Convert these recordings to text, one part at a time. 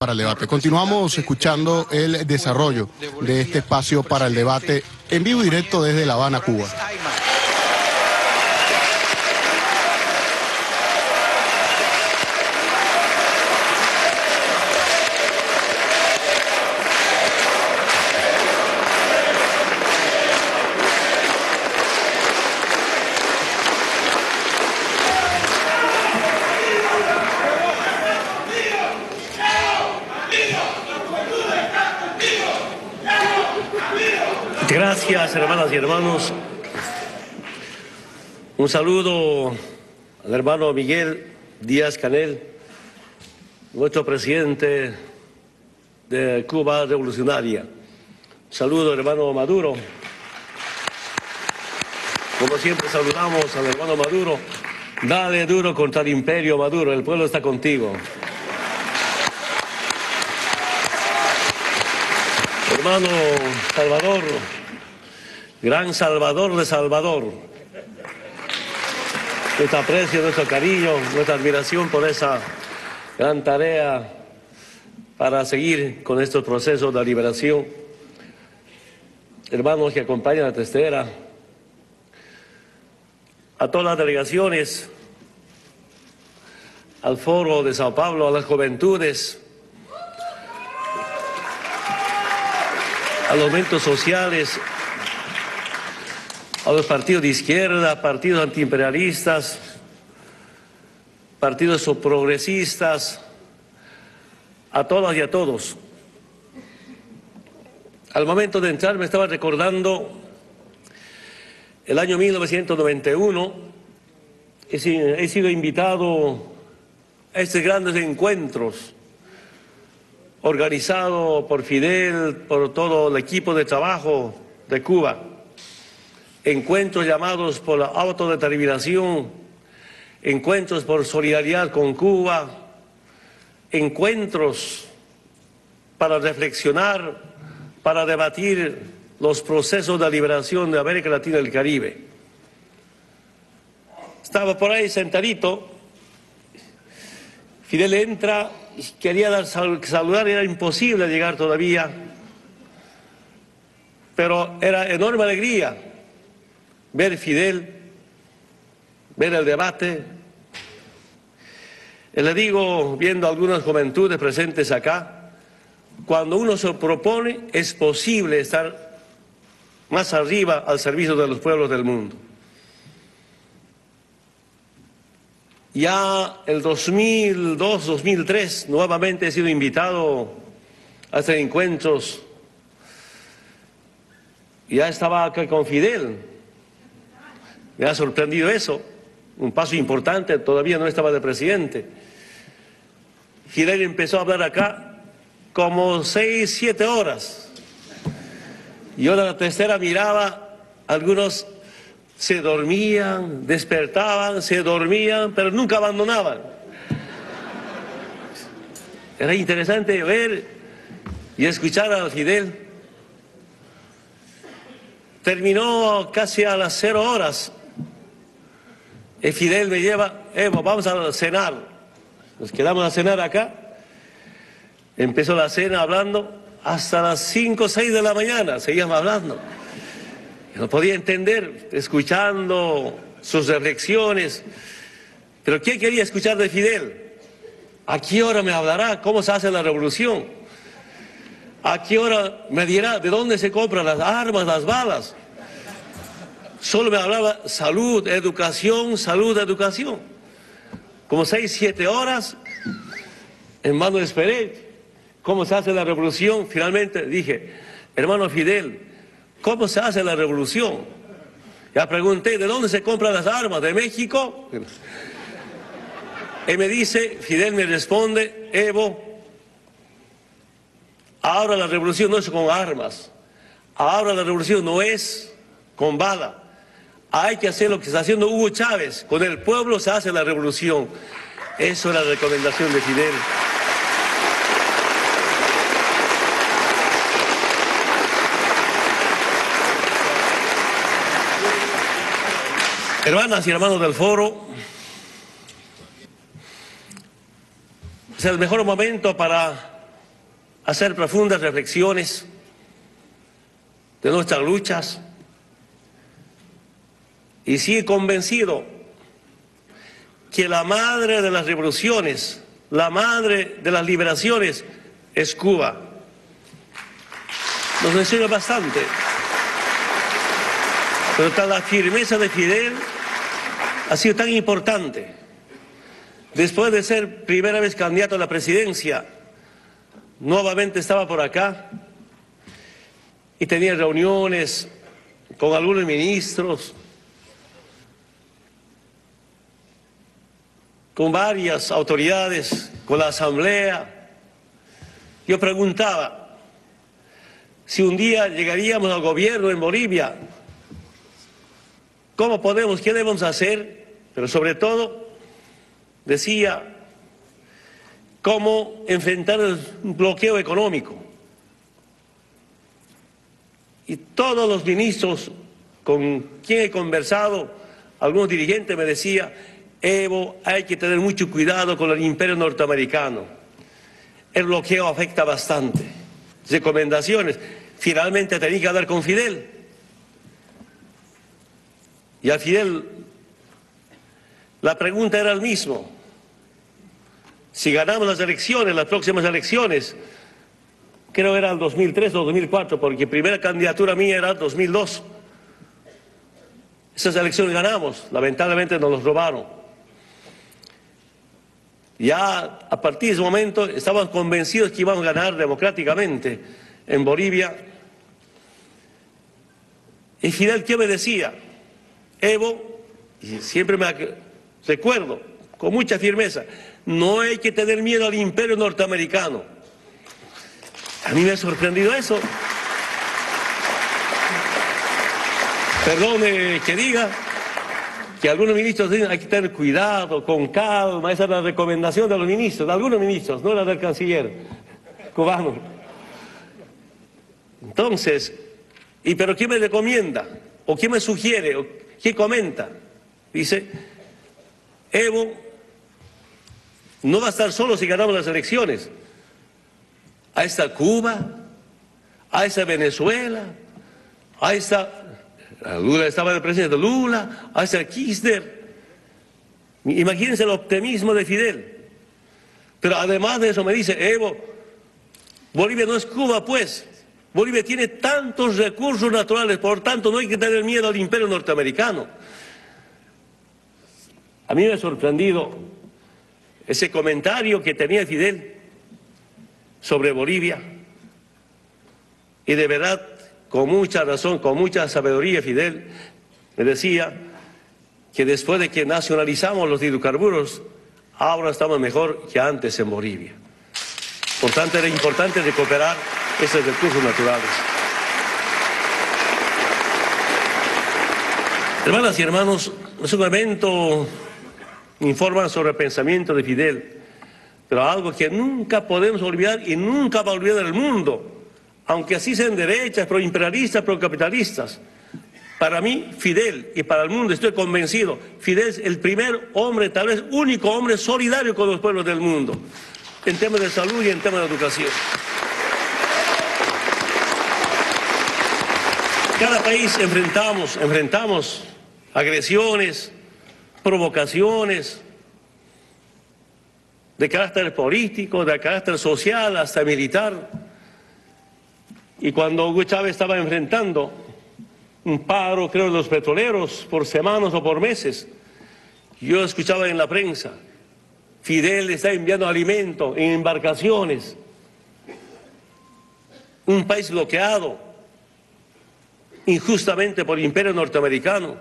para el debate. Continuamos escuchando el desarrollo de este espacio para el debate en vivo y directo desde La Habana, Cuba. Gracias, hermanas y hermanos. Un saludo al hermano Miguel Díaz-Canel, nuestro presidente de Cuba Revolucionaria. Un saludo al hermano Maduro. Como siempre saludamos al hermano Maduro. Dale duro contra el imperio, Maduro, el pueblo está contigo. Hermano Salvador, gran Salvador de Salvador, nuestro aprecio, nuestro cariño, nuestra admiración por esa gran tarea para seguir con estos procesos de liberación. Hermanos que acompañan a la testera, a todas las delegaciones, al Foro de Sao Paulo, a las juventudes, a los movimientos sociales, a los partidos de izquierda, partidos antiimperialistas, partidos progresistas, a todas y a todos. Al momento de entrar me estaba recordando el año 1991, he sido invitado a estos grandes encuentros organizado por Fidel, por todo el equipo de trabajo de Cuba. Encuentros llamados por la autodeterminación, encuentros por solidaridad con Cuba, encuentros para reflexionar, para debatir los procesos de liberación de América Latina y el Caribe. Estaba por ahí sentadito, Fidel entra, quería saludar, era imposible llegar todavía, pero era enorme alegría ver Fidel, ver el debate. Y le digo, viendo algunas juventudes presentes acá, cuando uno se propone es posible estar más arriba al servicio de los pueblos del mundo. Ya el 2002, 2003, nuevamente he sido invitado a estos encuentros. Ya estaba acá con Fidel. Me ha sorprendido eso, un paso importante, todavía no estaba de presidente. Fidel empezó a hablar acá como 6, 7 horas. Yo de la tercera miraba, algunos se dormían, despertaban, se dormían, pero nunca abandonaban. Era interesante ver y escuchar a Fidel. Terminó casi a las 0 horas. Y Fidel me lleva, Evo, vamos a cenar. Nos quedamos a cenar acá. Empezó la cena hablando hasta las 5 o 6 de la mañana, seguíamos hablando. No podía entender, escuchando sus reflexiones. Pero ¿qué quería escuchar de Fidel? ¿A qué hora me hablará? ¿Cómo se hace la revolución? ¿A qué hora me dirá de dónde se compran las armas, las balas? Solo me hablaba salud, educación, salud, educación. Como 6, 7 horas, en vano esperé. ¿Cómo se hace la revolución? Finalmente dije, hermano Fidel, ¿cómo se hace la revolución? Ya pregunté, ¿de dónde se compran las armas? ¿De México? Y me dice, Fidel me responde, Evo, ahora la revolución no es con armas, ahora la revolución no es con bala. Hay que hacer lo que está haciendo Hugo Chávez, con el pueblo se hace la revolución. Eso es la recomendación de Fidel. Hermanas y hermanos del foro, es el mejor momento para hacer profundas reflexiones de nuestras luchas y sigue convencido que la madre de las revoluciones, la madre de las liberaciones es Cuba. Nos enseña bastante. Pero la firmeza de Fidel ha sido tan importante. Después de ser primera vez candidato a la presidencia, nuevamente estaba por acá y tenía reuniones con algunos ministros, con varias autoridades, con la Asamblea. Yo preguntaba si un día llegaríamos al gobierno en Bolivia, ¿cómo podemos, qué debemos hacer? Pero sobre todo decía cómo enfrentar el bloqueo económico. Y todos los ministros con quien he conversado, algunos dirigentes me decían: Evo, hay que tener mucho cuidado con el imperio norteamericano. El bloqueo afecta bastante. Recomendaciones. Finalmente tenía que hablar con Fidel. Y a Fidel la pregunta era el mismo. Si ganamos las elecciones, las próximas elecciones, creo que era el 2003 o 2004, porque primera candidatura mía era 2002. Esas elecciones ganamos, lamentablemente nos los robaron. Ya a partir de ese momento estábamos convencidos que íbamos a ganar democráticamente en Bolivia. Y Fidel, ¿qué me decía? Evo, y siempre me recuerdo con mucha firmeza, no hay que tener miedo al imperio norteamericano. A mí me ha sorprendido eso. Perdone que diga que algunos ministros dicen hay que tener cuidado, con calma. Esa es la recomendación de los ministros, de algunos ministros, no la del canciller cubano. Entonces, ¿pero qué me recomienda? ¿O qué me sugiere? ¿O qué comenta? Dice: Evo no va a estar solo si ganamos las elecciones. Ahí está Cuba, ahí está Venezuela, ahí está... Lula estaba el presidente Lula, ahí está Kirchner. Imagínense el optimismo de Fidel. Pero además de eso me dice: Evo, Bolivia no es Cuba, pues. Bolivia tiene tantos recursos naturales, por tanto no hay que tener miedo al imperio norteamericano. A mí me ha sorprendido ese comentario que tenía Fidel sobre Bolivia. Y de verdad, con mucha razón, con mucha sabiduría, Fidel me decía que después de que nacionalizamos los hidrocarburos, ahora estamos mejor que antes en Bolivia. Por tanto, era importante recuperar esos recursos naturales. Hermanas y hermanos, es un evento que informa sobre el pensamiento de Fidel, pero algo que nunca podemos olvidar y nunca va a olvidar el mundo, aunque así sean derechas, proimperialistas, procapitalistas. Para mí, Fidel, y para el mundo, estoy convencido, Fidel es el primer hombre, tal vez único hombre solidario con los pueblos del mundo, en temas de salud y en temas de educación. Cada país enfrentamos agresiones, provocaciones de carácter político, de carácter social, hasta militar. Y cuando Hugo Chávez estaba enfrentando un paro, creo, de los petroleros por semanas o por meses, yo escuchaba en la prensa: Fidel está enviando alimento en embarcaciones, un país bloqueado injustamente por el imperio norteamericano.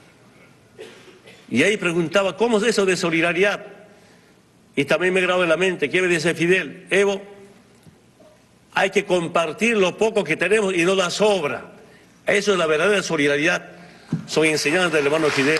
Y ahí preguntaba: ¿cómo es eso de solidaridad? Y también me grabó en la mente, ¿qué me dice Fidel? Evo, hay que compartir lo poco que tenemos y no la sobra. Eso es la verdadera solidaridad. Son enseñanzas del hermano Fidel.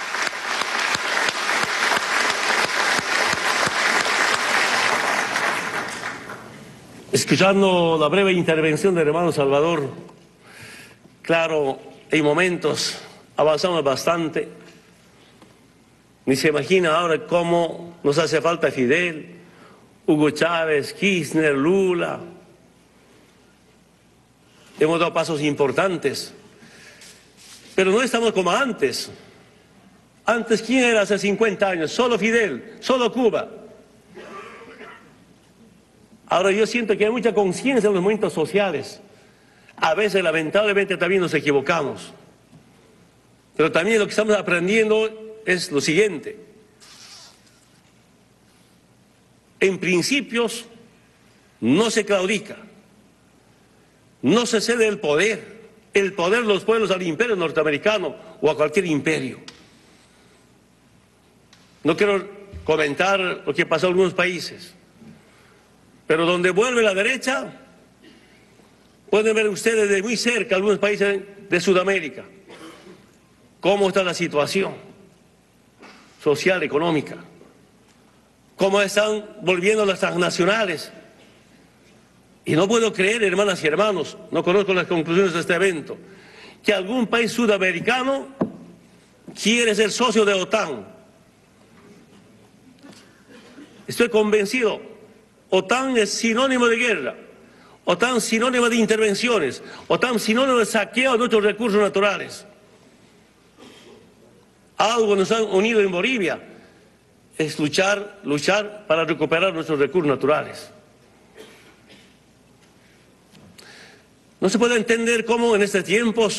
Escuchando la breve intervención del hermano Salvador, claro, en momentos avanzamos bastante. Ni se imagina ahora cómo nos hace falta Fidel, Hugo Chávez, Kirchner, Lula, hemos dado pasos importantes, pero no estamos como antes. Antes, ¿quién era hace 50 años? Solo Fidel, solo Cuba. Ahora yo siento que hay mucha conciencia en los movimientos sociales. A veces, lamentablemente, también nos equivocamos. Pero también lo que estamos aprendiendo es lo siguiente. En principios, no se claudica. No se cede el poder de los pueblos al imperio norteamericano o a cualquier imperio. No quiero comentar lo que pasó en algunos países, pero donde vuelve la derecha, pueden ver ustedes de muy cerca algunos países de Sudamérica, cómo está la situación social, económica, cómo están volviendo las transnacionales. Y no puedo creer, hermanas y hermanos, no conozco las conclusiones de este evento, que algún país sudamericano quiere ser socio de OTAN. Estoy convencido, OTAN es sinónimo de guerra, OTAN sinónimo de intervenciones, OTAN sinónimo de saqueo de nuestros recursos naturales. Algo nos han unido en Bolivia, es luchar para recuperar nuestros recursos naturales. No se puede entender cómo en estos tiempos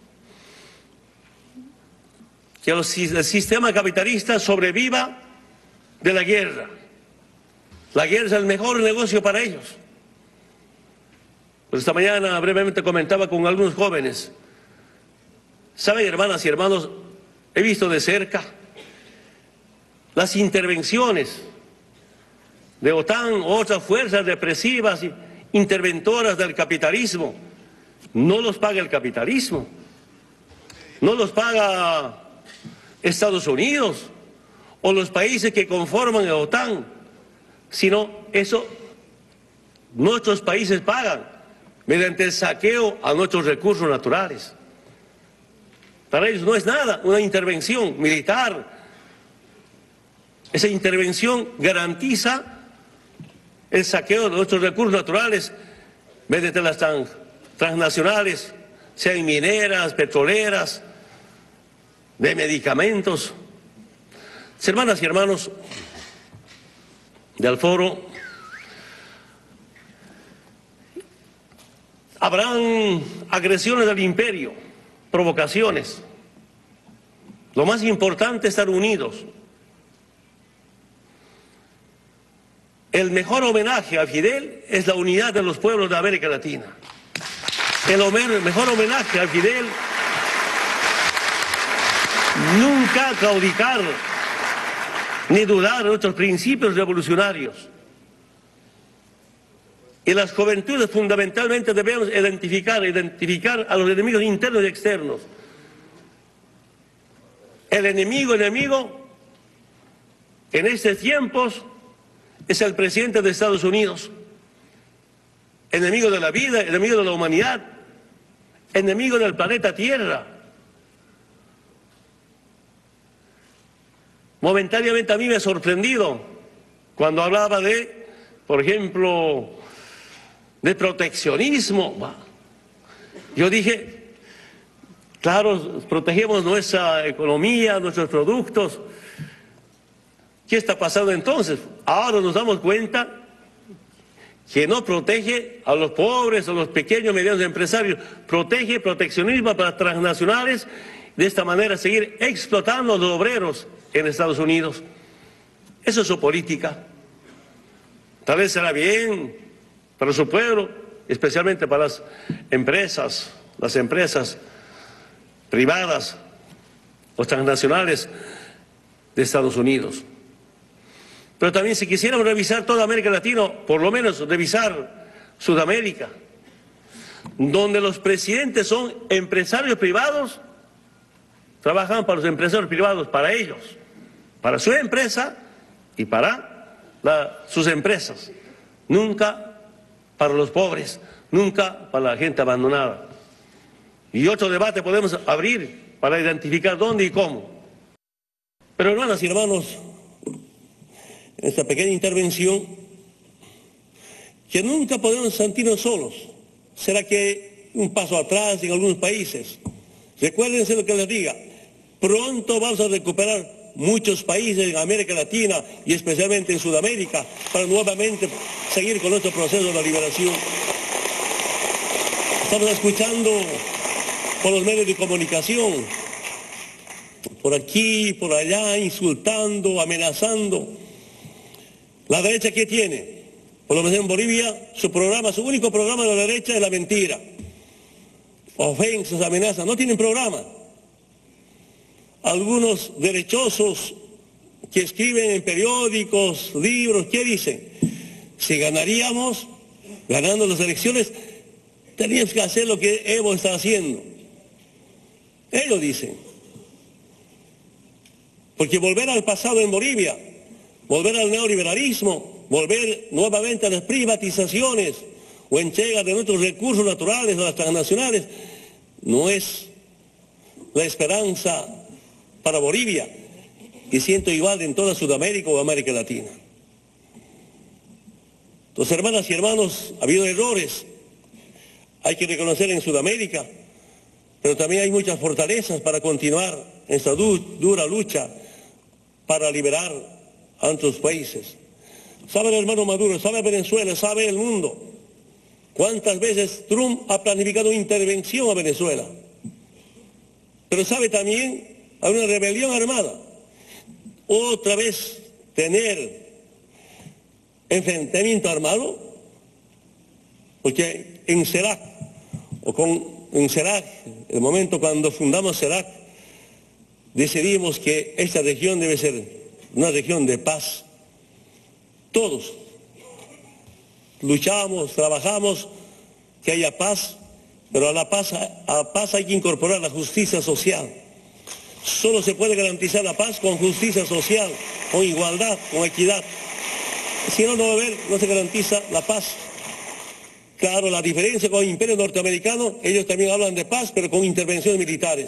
que el sistema capitalista sobreviva de la guerra. La guerra es el mejor negocio para ellos. Pues esta mañana brevemente comentaba con algunos jóvenes. ¿Saben, hermanas y hermanos? He visto de cerca las intervenciones de OTAN u otras fuerzas represivas y interventoras del capitalismo. No los paga el capitalismo, no los paga Estados Unidos o los países que conforman la OTAN, sino eso nuestros países pagan mediante el saqueo a nuestros recursos naturales. Para ellos no es nada una intervención militar. Esa intervención garantiza el saqueo de nuestros recursos naturales mediante las transnacionales, sean mineras, petroleras, de medicamentos. Hermanas y hermanos del foro, habrán agresiones al imperio, provocaciones. Lo más importante es estar unidos. El mejor homenaje a Fidel es la unidad de los pueblos de América Latina. El mejor homenaje a Fidel, nunca claudicar ni dudar de nuestros principios revolucionarios. Y las juventudes fundamentalmente debemos identificar a los enemigos internos y externos. El enemigo en estos tiempos es el presidente de Estados Unidos, enemigo de la vida, enemigo de la humanidad, enemigo del planeta Tierra. Momentáneamente a mí me ha sorprendido cuando hablaba de, por ejemplo, de proteccionismo. Yo dije, claro, protegemos nuestra economía, nuestros productos. ¿Qué está pasando entonces? Ahora nos damos cuenta que no protege a los pobres, a los pequeños, medianos empresarios, protege proteccionismo para transnacionales, de esta manera seguir explotando a los obreros en Estados Unidos. Eso es su política. Tal vez será bien para su pueblo, especialmente para las empresas privadas, los transnacionales de Estados Unidos. Pero también si quisiéramos revisar toda América Latina, por lo menos revisar Sudamérica, donde los presidentes son empresarios privados, trabajan para los empresarios privados, para ellos, para su empresa y para sus empresas, nunca para los pobres, nunca para la gente abandonada. Y otro debate podemos abrir para identificar dónde y cómo. Pero hermanas y hermanos, en esta pequeña intervención, que nunca podemos sentirnos solos. ¿Será que un paso atrás en algunos países. Recuérdense lo que les diga, pronto vamos a recuperar muchos países en América Latina y especialmente en Sudamérica para nuevamente seguir con nuestro proceso de la liberación. Estamos escuchando por los medios de comunicación, por aquí, por allá, insultando, amenazando. La derecha, ¿qué tiene? Por lo menos en Bolivia, su único programa de la derecha es la mentira. Ofensas, amenazas, no tienen programa. Algunos derechosos que escriben en periódicos, libros, ¿qué dicen? Si ganaríamos, ganando las elecciones, teníamos que hacer lo que Evo está haciendo. Ellos dicen. Porque volver al pasado en Bolivia, volver al neoliberalismo, volver nuevamente a las privatizaciones o entrega de nuestros recursos naturales a las transnacionales, no es la esperanza para Bolivia, y siento igual en toda Sudamérica o América Latina. Entonces, hermanas y hermanos, ha habido errores, hay que reconocer en Sudamérica, pero también hay muchas fortalezas para continuar en esta dura lucha para liberar a nuestros países. Sabe el hermano Maduro, sabe Venezuela, sabe el mundo. ¿Cuántas veces Trump ha planificado intervención a Venezuela? Pero sabe también, hay una rebelión armada. Otra vez tener enfrentamiento armado, porque en CELAC, en CELAC, el momento cuando fundamos CELAC, decidimos que esta región debe ser una región de paz. Todos luchamos, trabajamos que haya paz, pero a la paz hay que incorporar la justicia social. Solo se puede garantizar la paz con justicia social, con igualdad, con equidad. Si no, no se garantiza la paz. Claro, la diferencia con el imperio norteamericano, ellos también hablan de paz, pero con intervenciones militares.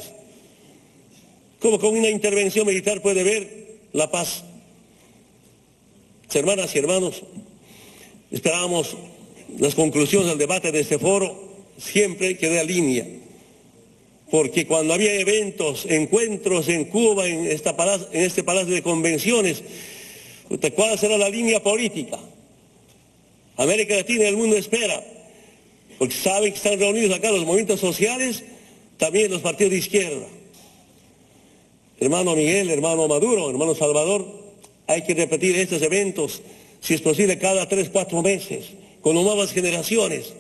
¿Cómo con una intervención militar puede haber la paz? Hermanas y hermanos, esperamos las conclusiones del debate de este foro, siempre que dé línea. Porque cuando había eventos, encuentros en Cuba, en este palacio de convenciones, ¿cuál será la línea política? América Latina y el mundo espera, porque saben que están reunidos acá los movimientos sociales, también los partidos de izquierda. Hermano Miguel, hermano Maduro, hermano Salvador, hay que repetir estos eventos, si es posible, cada 3, 4 meses, con nuevas generaciones.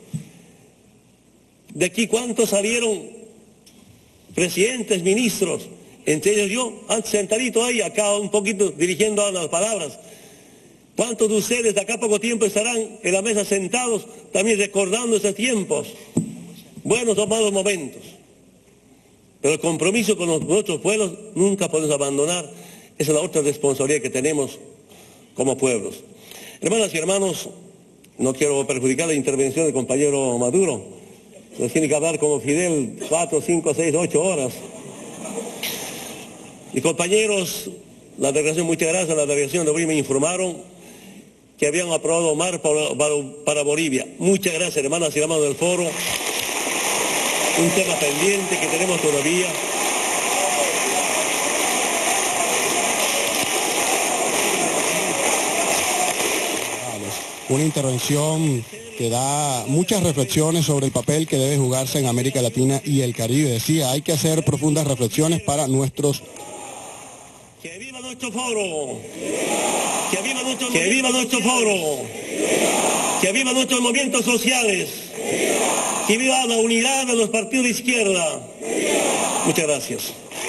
De aquí, ¿cuántos salieron presidentes, ministros? Entre ellos yo, antes sentadito ahí, acá un poquito dirigiendo las palabras. ¿Cuántos de ustedes de acá a poco tiempo estarán en la mesa sentados, también recordando esos tiempos? Buenos o malos momentos. Pero el compromiso con nuestros pueblos nunca podemos abandonar. Esa es la otra responsabilidad que tenemos como pueblos. Hermanas y hermanos, no quiero perjudicar la intervención del compañero Maduro. Nos tiene que hablar como Fidel 4, 5, 6, 8 horas. Y compañeros, la delegación, muchas gracias, la delegación de Bolivia me informaron que habían aprobado mar para Bolivia. Muchas gracias, hermanas y hermanos del foro. Un tema pendiente que tenemos todavía. Una intervención que da muchas reflexiones sobre el papel que debe jugarse en América Latina y el Caribe. Decía, hay que hacer profundas reflexiones para nuestros... ¡Que viva nuestro foro! ¡Que viva nuestro foro! ¡Que viva nuestros movimientos sociales! ¡Que viva la unidad de los partidos de izquierda! Muchas gracias.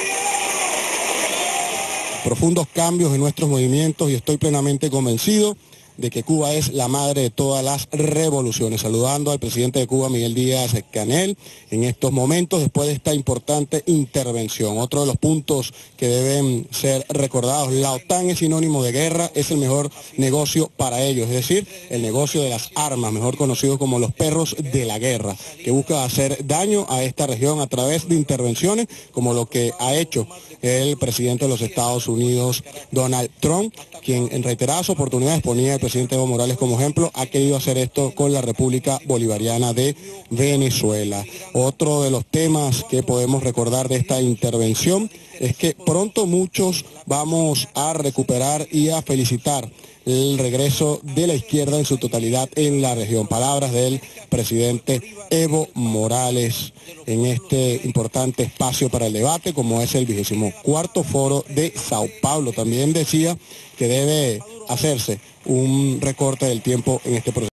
Profundos cambios en nuestros movimientos y estoy plenamente convencido de que Cuba es la madre de todas las revoluciones. Saludando al presidente de Cuba, Miguel Díaz-Canel, en estos momentos, después de esta importante intervención. Otro de los puntos que deben ser recordados, la OTAN es sinónimo de guerra, es el mejor negocio para ellos, es decir, el negocio de las armas, mejor conocido como los perros de la guerra, que busca hacer daño a esta región a través de intervenciones como lo que ha hecho el presidente de los Estados Unidos, Donald Trump, quien en reiteradas oportunidades ponía el presidente Evo Morales como ejemplo, ha querido hacer esto con la República Bolivariana de Venezuela. Otro de los temas que podemos recordar de esta intervención es que pronto muchos vamos a recuperar y a felicitar el regreso de la izquierda en su totalidad en la región. Palabras del presidente Evo Morales en este importante espacio para el debate, como es el 24º Foro de Sao Paulo. También decía que debe hacerse un recorte del tiempo en este proceso.